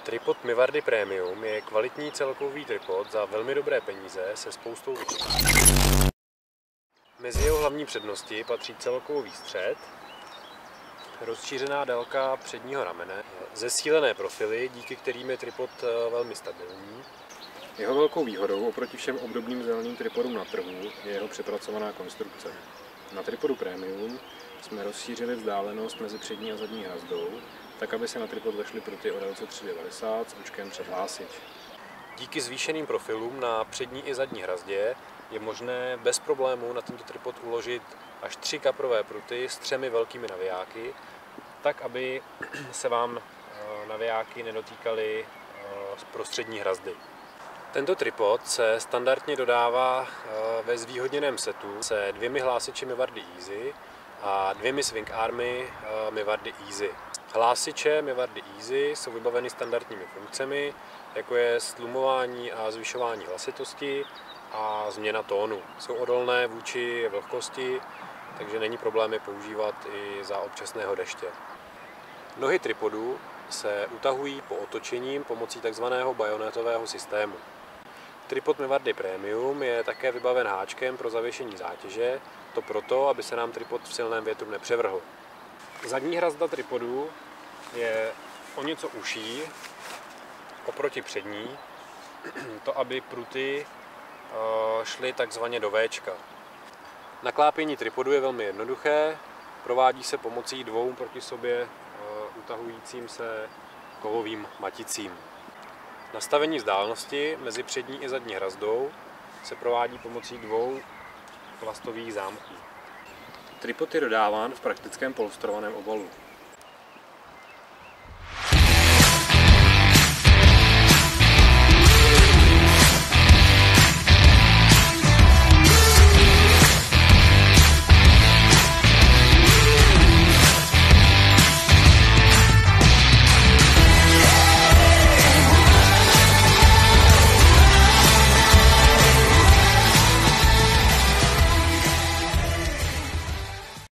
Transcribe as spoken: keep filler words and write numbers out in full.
Tripod Mivardy Premium je kvalitní celkový tripod za velmi dobré peníze se spoustou výhodností. Mezi jeho hlavní přednosti patří celkový střed, rozšířená délka předního ramene, zesílené profily, díky kterým je tripod velmi stabilní. Jeho velkou výhodou oproti všem obdobným zeleným tripodům na trhu je jeho přepracovaná konstrukce. Na tripodu Premium jsme rozšířili vzdálenost mezi přední a zadní hrazdou, tak aby se na tripod vešly pruty o délce tři devadesát s očkem před hlásič. Díky zvýšeným profilům na přední i zadní hrazdě je možné bez problémů na tento tripod uložit až tři kaprové pruty s třemi velkými navijáky, tak aby se vám navijáky nedotýkaly z prostřední hrazdy. Tento tripod se standardně dodává ve zvýhodněném setu se dvěmi hlásiči Mivardy Easy a dvěmi swing army Mivardy Easy. Hlásiče Mivardy Easy jsou vybaveny standardními funkcemi, jako je stlumování a zvyšování hlasitosti a změna tónu. Jsou odolné vůči vlhkosti, takže není problém je používat i za občasného deště. Nohy tripodu se utahují po otočením pomocí tzv. Bajonetového systému. Tripod Mivardy Premium je také vybaven háčkem pro zavěšení zátěže, to proto, aby se nám tripod v silném větru nepřevrhl. Zadní hrazda tripodu je o něco užší oproti přední, to aby pruty šly takzvaně do véčka. Naklápění tripodu je velmi jednoduché, provádí se pomocí dvou proti sobě utahujícím se kovovým maticím. Nastavení vzdálenosti mezi přední i zadní hrazdou se provádí pomocí dvou plastových zámků. Tripod je dodáván v praktickém polstrovaném obalu.